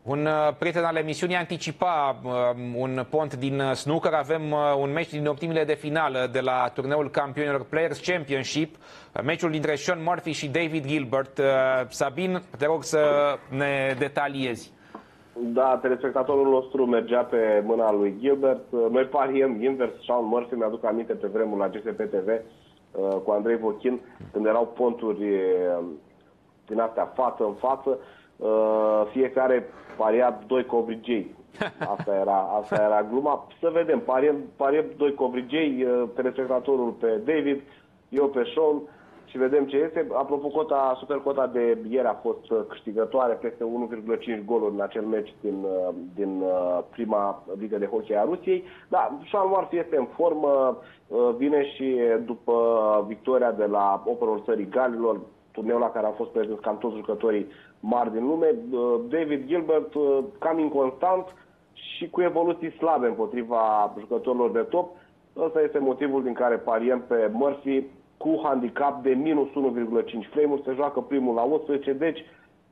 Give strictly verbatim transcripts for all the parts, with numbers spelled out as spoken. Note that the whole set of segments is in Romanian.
Un uh, prieten al emisiunii anticipa uh, un pont din uh, snooker. Avem uh, un meci din optimile de finală de la turneul campionilor Players Championship, uh, meciul dintre Sean Murphy și David Gilbert. Uh, Sabin, te rog să ne detaliezi. Da, telespectatorul nostru mergea pe mâna lui Gilbert. Noi pariem invers. Sean Murphy, mi-aduc aminte pe vremuri la G S P T V uh, cu Andrei Vochin, când erau ponturi uh, din astea față în față. Uh, fiecare paria doi covrigei. Asta era, asta era gluma. Să vedem, pariem, pariem doi covrigei, uh, telespectatorul pe David, eu pe Sean, și vedem ce este. Apropo, cota, supercota de ieri a fost câștigătoare, peste unu virgulă cinci goluri în acel meci din, din prima ligă de hockey a Rusiei. Da, Sean Murphy este în formă, vine și după victoria de la Operul Țării Galilor, turneul la care au fost prezenți cam toți jucătorii mari din lume. David Gilbert cam inconstant și cu evoluții slabe împotriva jucătorilor de top. Ăsta este motivul din care pariem pe Murphy cu handicap de minus unu virgulă cinci frame-uri. Se joacă primul la unsprezece, deci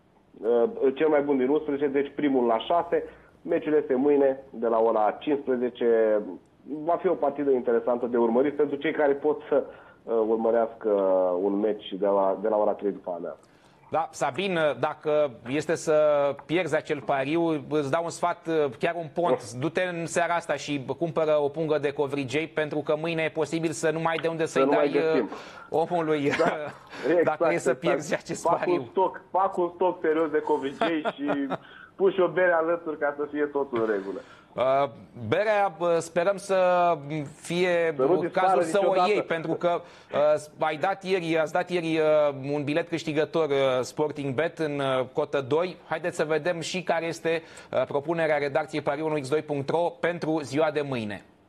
cel mai bun din unsprezece, deci primul la șase. Meciul este mâine de la ora cincisprezece. Va fi o partidă interesantă de urmărit pentru cei care pot să urmărească un meci de la, de la ora trei după amiază. Da, Sabin, dacă este să pierzi acel pariu, îți dau un sfat, chiar un pont. Du-te în seara asta și cumpără o pungă de covrigei, pentru că mâine e posibil să nu mai ai de unde să-i dai omului, da, exact, dacă e să pierzi exact. acest fac pariu. Un stoc, fac un stoc serios de covrigei și pun și o bere alături ca să fie totul în regulă. Uh, berea sperăm să fie să cazul să niciodată. o iei, pentru că uh, ai dat ieri, ați dat ieri uh, un bilet câștigător uh, Sporting Bet în uh, cotă doi. Haideți să vedem și care este uh, propunerea redacției pariul unu x doi punct ro pentru ziua de mâine.